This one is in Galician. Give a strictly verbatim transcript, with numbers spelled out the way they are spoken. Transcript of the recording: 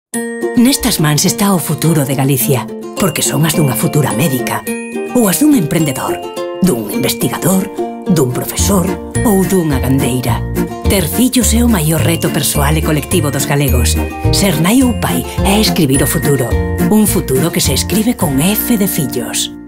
Nestas mans está o futuro de Galicia, porque son as dunha futura médica, ou as dun emprendedor, dun investigador, dun profesor ou dunha gandeira. Ter fillos é o maior reto persoal e colectivo dos galegos. Ser nai ou pai é escribir o futuro. Un futuro que se escribe con F de fillos.